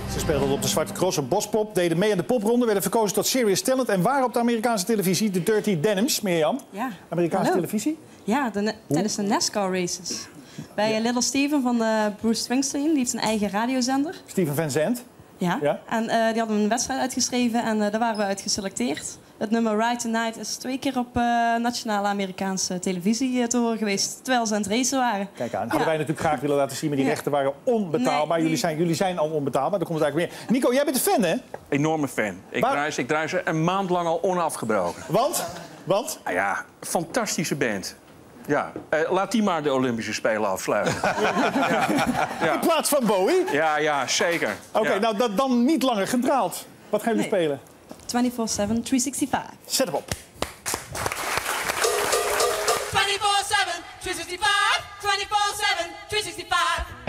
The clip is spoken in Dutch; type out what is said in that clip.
Ze speelden op de Zwarte Cross op Bospop, deden mee aan de popronde, werden verkozen tot Serious Talent en waren op de Amerikaanse televisie, de Dirty Denims, Mirjam. Ja. Amerikaanse televisie? Ja, tijdens de NASCAR races. Bij Little Steven van Bruce Springsteen, die heeft een eigen radiozender. Steven Van Zandt. Ja. En die hadden een wedstrijd uitgeschreven en daar waren we uit geselecteerd. Het nummer Ride Tonight is 2 keer op nationale Amerikaanse televisie te horen geweest, terwijl ze aan het racen waren. Kijk aan, hadden wij natuurlijk graag willen laten zien, maar die rechten waren onbetaalbaar. Nee, jullie zijn al onbetaalbaar, daar komt het eigenlijk weer. Nico, jij bent een fan, hè? Enorme fan. Ik draai ze een maand lang al onafgebroken. Want? Nou ja, fantastische band. Ja, laat die maar de Olympische Spelen afsluiten. Ja. In plaats van Bowie? Ja, zeker. Oké, nou dan niet langer gedraald. Wat gaan jullie spelen? 24/7, 365. Zet hem op. 24/7, 365, 24/7, 365.